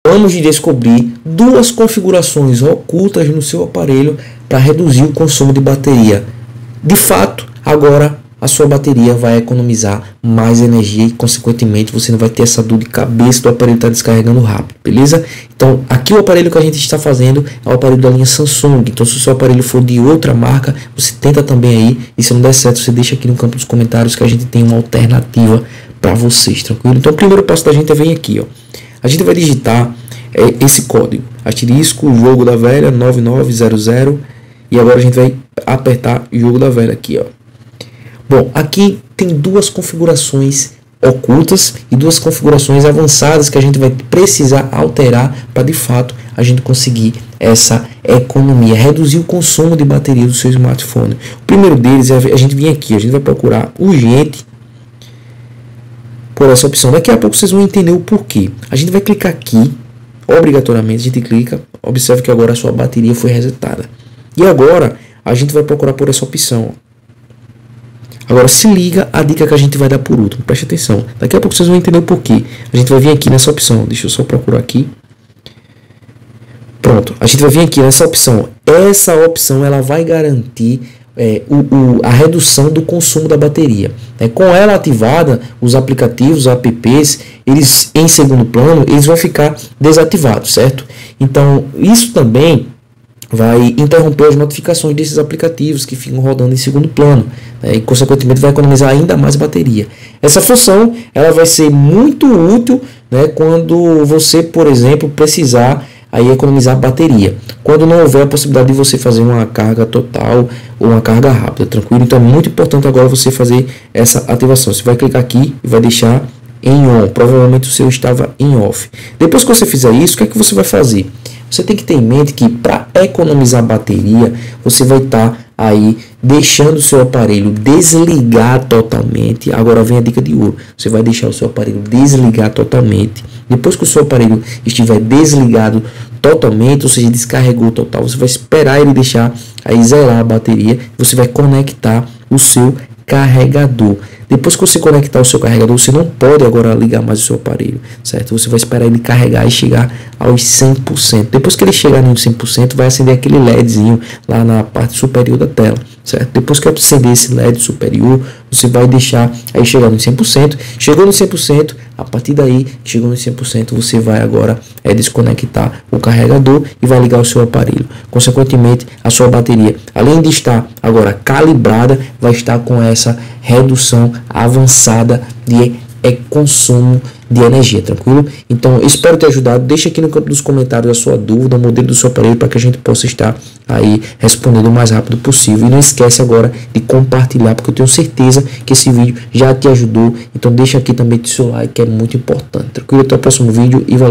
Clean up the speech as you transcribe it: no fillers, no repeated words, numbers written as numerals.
vamos descobrir duas configurações ocultas no seu aparelho para reduzir o consumo de bateria. De fato, agora a sua bateria vai economizar mais energia e, consequentemente, você não vai ter essa dor de cabeça do aparelho estar descarregando rápido, beleza? Então, aqui o aparelho que a gente está fazendo é o aparelho da linha Samsung. Então, se o seu aparelho for de outra marca, você tenta também aí. E se não der certo, você deixa aqui no campo dos comentários que a gente tem uma alternativa para vocês, tranquilo? Então, o primeiro passo da gente é vir aqui, ó. A gente vai digitar esse código, asterisco, jogo da velha, 9900. E agora a gente vai apertar jogo da velha aqui, ó. Bom, aqui tem duas configurações ocultas e duas configurações avançadas que a gente vai precisar alterar para de fato a gente conseguir essa economia, reduzir o consumo de bateria do seu smartphone. O primeiro deles é a gente vir aqui, a gente vai procurar urgente por essa opção. Daqui a pouco vocês vão entender o porquê. A gente vai clicar aqui, obrigatoriamente a gente clica, observe que agora a sua bateria foi resetada. E agora a gente vai procurar por essa opção. Agora se liga a dica que a gente vai dar por último, preste atenção. Daqui a pouco vocês vão entender o porquê. A gente vai vir aqui nessa opção, deixa eu só procurar aqui. Pronto, a gente vai vir aqui nessa opção. Essa opção ela vai garantir a redução do consumo da bateria. Com ela ativada, os aplicativos, os apps, eles em segundo plano, eles vão ficar desativados, certo? Então isso também vai interromper as notificações desses aplicativos que ficam rodando em segundo plano, né, e consequentemente vai economizar ainda mais bateria. Essa função ela vai ser muito útil, né, quando você, por exemplo, precisar aí economizar bateria, quando não houver a possibilidade de você fazer uma carga total ou uma carga rápida, tranquilo? Então é muito importante agora você fazer essa ativação. Você vai clicar aqui e vai deixar em on, provavelmente o seu estava em off. Depois que você fizer isso, o que é que você vai fazer? Você tem que ter em mente que para economizar bateria, você vai estar aí deixando o seu aparelho desligar totalmente. Agora vem a dica de ouro. Você vai deixar o seu aparelho desligar totalmente. Depois que o seu aparelho estiver desligado totalmente, ou seja, descarregou total, você vai esperar ele deixar aí zerar a bateria. Você vai conectar o seu carregador. Depois que você conectar o seu carregador, você não pode agora ligar mais o seu aparelho, certo? Você vai esperar ele carregar e chegar aos 100%. Depois que ele chegar no 100%, vai acender aquele LEDzinho lá na parte superior da tela, certo? Depois que acender esse LED superior, você vai deixar aí chegar no 100%. Chegou no 100%, a partir daí, chegou no 100%, você vai agora desconectar o carregador e vai ligar o seu aparelho. Consequentemente, a sua bateria, além de estar agora calibrada, vai estar com essa redução avançada de consumo de energia, tranquilo? Então, espero ter ajudado. Deixa aqui no campo dos comentários a sua dúvida, o modelo do seu aparelho, para que a gente possa estar aí respondendo o mais rápido possível. E não esquece agora de compartilhar, porque eu tenho certeza que esse vídeo já te ajudou. Então, deixa aqui também o seu like, que é muito importante, tranquilo? Até o próximo vídeo e valeu!